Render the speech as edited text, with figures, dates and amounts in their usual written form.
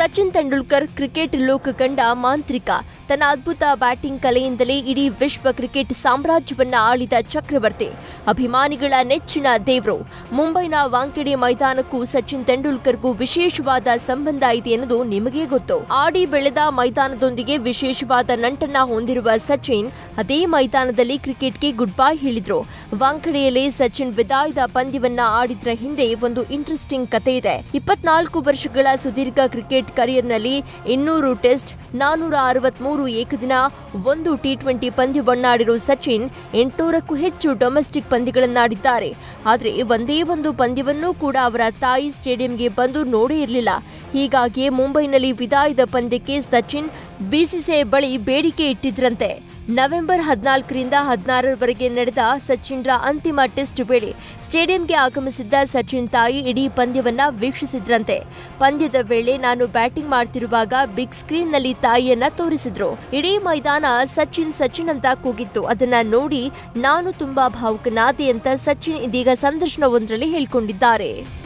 Sachin Tendulkar cricket ಲೋಕ ಕಂಡ ಮಾಂತ್ರಿಕ. ತನ್ನ ಅದ್ಭುತ ಬ್ಯಾಟಿಂಗ್ ಕಲೆಯಿಂದಲೇ ಇಡೀ ವಿಶ್ವ ಕ್ರಿಕೆಟ್ ಸಾಮ್ರಾಜ್ಯವನ್ನ ಆಳಿದ ಚಕ್ರವರ್ತಿ. ಅಭಿಮಾನಿಗಳ ನೆಚ್ಚಿನ ದೇವರು. ಮುಂಬೈನ ವಾಂಖೆಡೆ ಮೈದಾನಕ್ಕೂ ಸಚಿನ್ ತೆಂಡೂಲ್ಕರ್ಗೂ ವಿಶೇಷವಾದ ಸಂಬಂಧ ಇದೆ ಎನ್ನುವುದು ನಿಮಗೆ ಗೊತ್ತು. ಆಡಿ ಬೆಳೆದ ಮೈದಾನದೊಂದಿಗೆ ವಿಶೇಷವಾದ ನಂಟನ್ನ ಹೊಂದಿರುವ ಸಚಿನ್ ಅದೇ ಮೈದಾನದಲ್ಲಿ ಕ್ರಿಕೆಟ್ಗೆ ಗುಡ್ ಬೈ ಹೇಳಿದ್ರು. ವಾಂಖೆಡೆಯಲ್ಲಿ ಸಚಿನ್ ವಿದಾಯದ ಪಂದ್ಯವನ್ನ ಆಡಿದ್ರ ಹಿಂದೆ ಒಂದು ಇಂಟ್ರೆಸ್ಟಿಂಗ್ ಕತೆ ಇದೆ. 24 ವರ್ಷಗಳ ಸುದೀರ್ಘ ಕ್ರಿಕೆಟ್ ಕರಿಯರ್ನಲ್ಲಿ 200 ಟೆಸ್ಟ್, 463 ಏಕದಿನ, 1 ಟಿ20 ಪಂದ್ಯವನ್ನಾಡಿರೋ ಸಚಿನ್ 800ಕ್ಕೂ ಹೆಚ್ಚು ಡೊಮೆಸ್ಟಿಕ್ ಪಂದ್ಯಗಳನ್ನಾಡಿದ್ದಾರೆ. ಆದರೆ ಒಂದೇ ಒಂದು ಪಂದ್ಯವನ್ನೂ ಕೂಡ ಅವರ ತಾಯಿ ಸ್ಟೇಡಿಯಂಗೆ ಬಂದು ನೋಡೇ ಇರಲಿಲ್ಲ. ಹೀಗಾಗಿಯೇ ಮುಂಬೈನಲ್ಲಿ ವಿದಾಯದ ಪಂದ್ಯಕ್ಕೆ ಸಚಿನ್ ಬಿಸಿಸಿಐ ಬಳಿ ಬೇಡಿಕೆ ಇಟ್ಟಿದ್ರಂತೆ. ನವೆಂಬರ್ 14ರಿಂದ 16ರವರೆಗೆ ನಡೆದ ಸಚಿನ್ರ ಅಂತಿಮ ಟೆಸ್ಟ್ ವೇಳೆ ಸ್ಟೇಡಿಯಂಗೆ ಆಗಮಿಸಿದ್ದ ಸಚಿನ್ ತಾಯಿ ಇಡೀ ಪಂದ್ಯವನ್ನ ವೀಕ್ಷಿಸಿದ್ರಂತೆ. ಪಂದ್ಯದ ವೇಳೆ ನಾನು ಬ್ಯಾಟಿಂಗ್ ಮಾಡ್ತಿರುವಾಗ ಬಿಗ್ ಸ್ಕ್ರೀನ್ನಲ್ಲಿ ತಾಯಿಯನ್ನ ತೋರಿಸಿದ್ರು. ಇಡೀ ಮೈದಾನ ಸಚಿನ್ ಸಚಿನ್ ಅಂತ ಕೂಗಿತ್ತು. ಅದನ್ನ ನೋಡಿ ನಾನು ತುಂಬಾ ಭಾವುಕನಾದೆ ಅಂತ ಸಚಿನ್ ಇದೀಗ ಸಂದರ್ಶನವೊಂದರಲ್ಲಿ ಹೇಳ್ಕೊಂಡಿದ್ದಾರೆ.